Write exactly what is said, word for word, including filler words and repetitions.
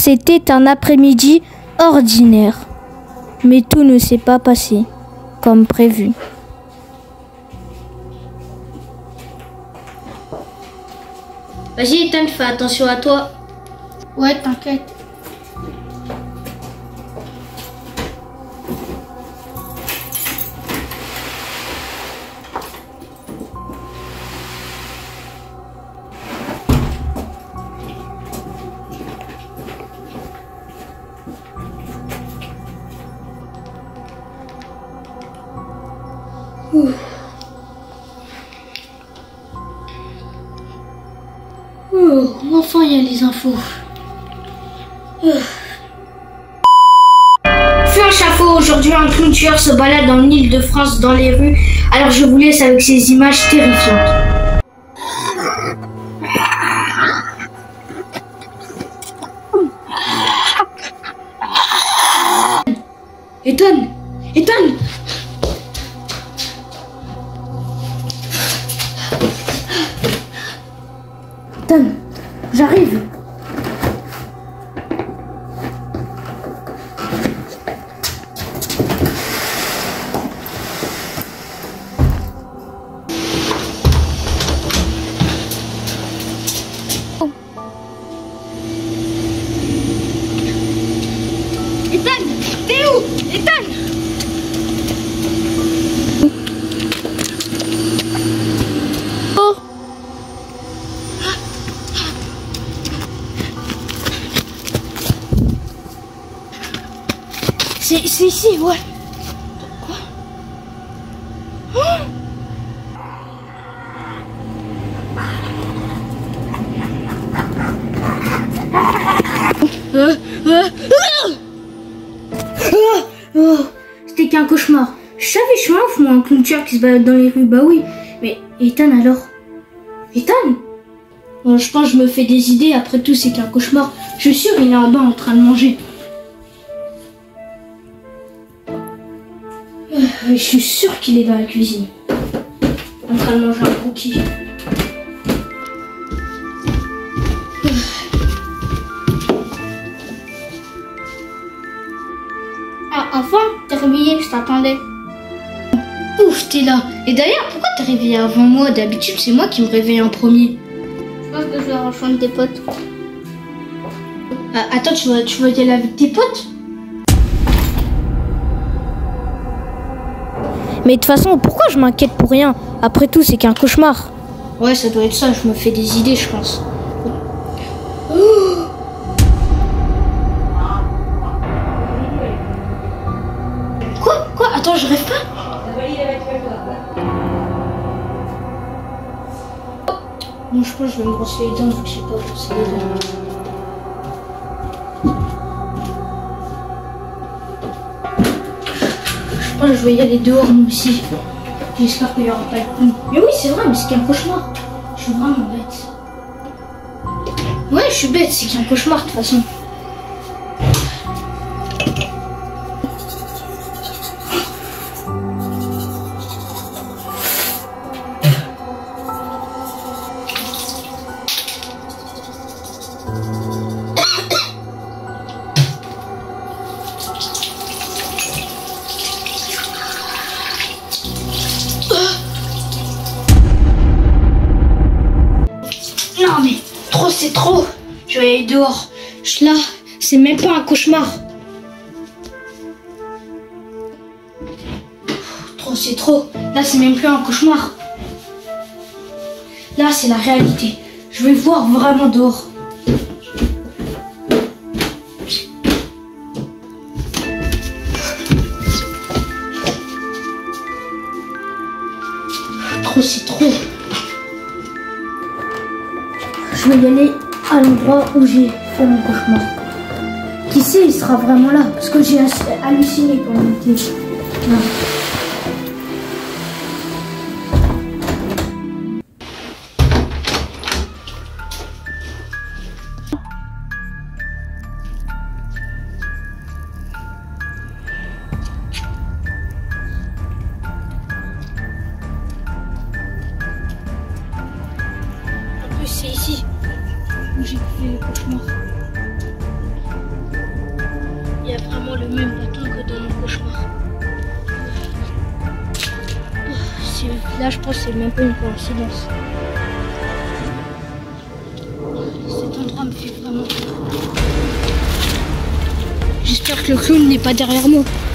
C'était un après-midi ordinaire. Mais tout ne s'est pas passé comme prévu. Vas-y, Ethan, fais attention à toi. Ouais, t'inquiète. Ouh. Oh, enfin il y a les infos. Oh. Fais un chafaud, aujourd'hui un clown tueur se balade en Île-de-France dans les rues, alors je vous laisse avec ces images terrifiantes. Ethan, Ethan. Ethan, j'arrive. Ethan, t'es où? Ethan. Oh. C'est ici, ouais. Quoi? Oh. Euh, euh, euh. Oh, oh, c'était qu'un cauchemar. Je savais, je suis un ouf, moi, un clown tueur qui se balade dans les rues. Bah oui, mais Ethan alors? Ethan? Bon, je pense que je me fais des idées. Après tout, c'est qu'un cauchemar. Je suis sûr, il est en bas en train de manger. Je suis sûre qu'il est dans la cuisine, en train de manger un cookie. Ah, enfin, t'es réveillé, je t'attendais. Ouf, t'es là. Et d'ailleurs, pourquoi t'es réveillé avant moi? D'habitude, c'est moi qui me réveille en premier. Je pense que je vais rejoindre tes potes. Ah, attends, tu vas, tu vas y aller avec tes potes? Mais de toute façon, pourquoi je m'inquiète pour rien? Après tout, c'est qu'un cauchemar. Ouais, ça doit être ça. Je me fais des idées, je pense. Oh. Quoi? Quoi? Attends, je rêve pas? Bon, je pense que je vais me brosser les dents vu que je sais pas brosser les dents. Je pense que je vais y aller dehors, moi aussi. J'espère qu'il n'y aura pas de clown. Mais oui, c'est vrai, mais c'est qu'un cauchemar. Je suis vraiment bête. Ouais, je suis bête, c'est qu'un cauchemar de toute façon. Non mais trop c'est trop. Je vais aller dehors. Je, là, c'est même pas un cauchemar. Trop c'est trop. Là c'est même plus un cauchemar. Là c'est la réalité. Je vais voir vraiment dehors. Trop c'est trop. Je vais y aller à l'endroit où j'ai fait mon cauchemar. Qui sait, il sera vraiment là. Parce que j'ai halluciné quand il était là. En plus, c'est ici où j'ai fait le cauchemar. Là, je pense que c'est même pas une coïncidence. Cet endroit me fait vraiment peur. J'espère que le clown n'est pas derrière moi.